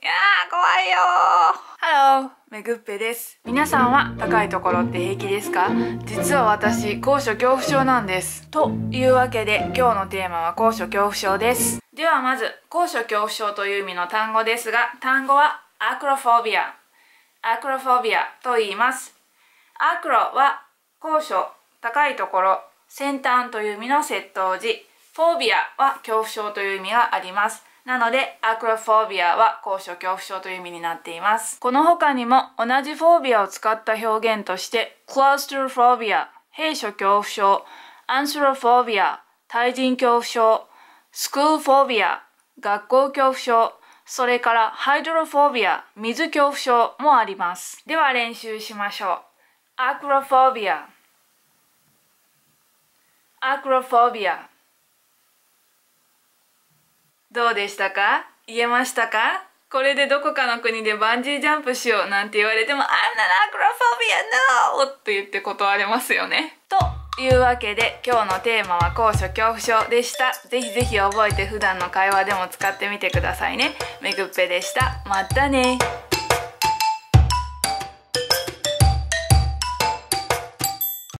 やー、怖いよー。ハロー、めぐっぺです。皆さんは高いところって平気ですか？実は私、高所恐怖症なんです。というわけで、今日のテーマは高所恐怖症です。ではまず、高所恐怖症という意味の単語ですが、単語はアクロフォビア。アクロフォビアと言います。アクロは高所、高いところ、先端という意味の接頭辞。フォービアは恐怖症という意味があります。なので、アクロフォービアは高所恐怖症という意味になっています。この他にも同じフォービアを使った表現として、クラストロフォービア、閉所恐怖症、アンスロフォービア、対人恐怖症、スクールフォービア、学校恐怖症、それからハイドロフォービア、水恐怖症もあります。では練習しましょう。アクロフォービア、アクロフォービア。どうでしたか？言えましたか？これでどこかの国でバンジージャンプしようなんて言われても I'm not acrophobia, no! って言って断れますよね。というわけで今日のテーマは高所恐怖症でした。ぜひぜひ覚えて普段の会話でも使ってみてくださいね。めぐっぺでした。またね。